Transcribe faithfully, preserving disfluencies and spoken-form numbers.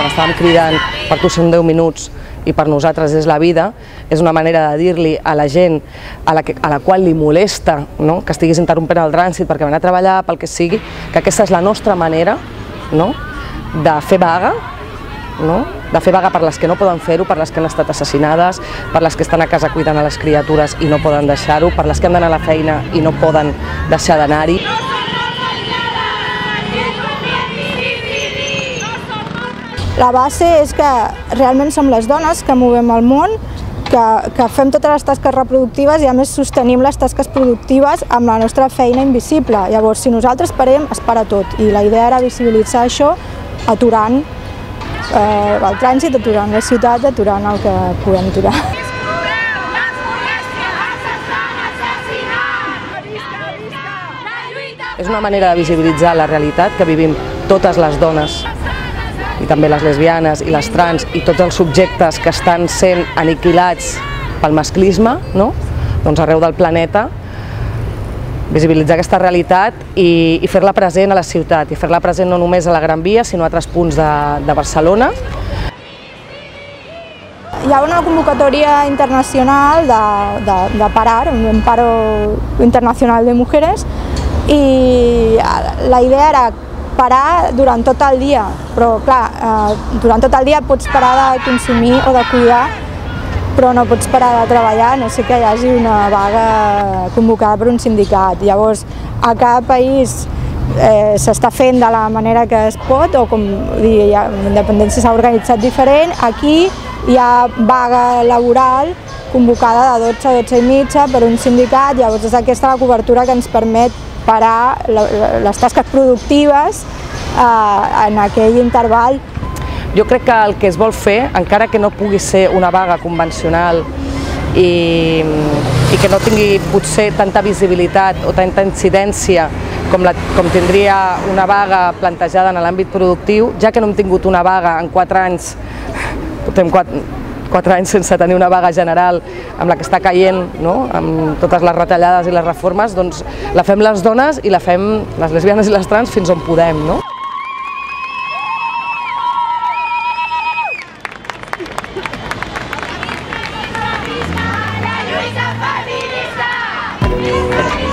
quan estàvem cridant per tu són deu minuts i per nosaltres és la vida, és una manera de dir-li a la gent a la, que, a la qual li molesta, no? Que estiguis interrompent el trànsit perquè van a treballar, pel que sigui, que aquesta és la nostra manera, no? De fer vaga, no? De fer vaga per les que no poden fer-ho, per les que han estat assassinades, per les que estan a casa cuidant a les criatures i no poden deixar-ho, per les que han d'anar a la feina i no poden deixar d'anar-hi. La base és que realment som les dones que movem el món, que, que fem totes les tasques reproductives i a més sostenim les tasques productives amb la nostra feina invisible. Llavors, si nosaltres parem, es para tot. I la idea era visibilitzar això aturant eh, el trànsit, aturant la ciutat, aturant el que puguem aturar. És una manera de visibilitzar la realitat que vivim totes les dones, i també les lesbianes i les trans i tots els subjectes que estan sent aniquilats pel masclisme, no? Doncs arreu del planeta, visibilitzar aquesta realitat i, i fer-la present a la ciutat, i fer-la present no només a la Gran Via, sinó a altres punts de, de Barcelona. Hi ha una convocatòria internacional de, de, de parar, un paro internacional de mujeres, i la idea era parar durant tot el dia, però clar, eh, durant tot el dia pots parar de consumir o de cuidar, però no pots parar de treballar, no sé que hi hagi una vaga convocada per un sindicat. Llavors, a cada país eh, s'està fent de la manera que es pot, o com dir, ja, l'independència s'ha organitzat diferent. Aquí hi ha vaga laboral convocada de dotze a dotze i mitja per un sindicat, llavors és aquesta la cobertura que ens permet parar les tasques productives eh, en aquell interval. Jo crec que el que es vol fer, encara que no pugui ser una vaga convencional i, i que no tingui potser tanta visibilitat o tanta incidència com, la, com tindria una vaga plantejada en l'àmbit productiu, ja que no hem tingut una vaga en quatre anys, portem quatre, quatre anys sense tenir una vaga general amb la que està caient, no? Amb totes les retallades i les reformes, doncs la fem les dones i la fem les lesbianes i les trans fins on podem, no? La lluita feminista!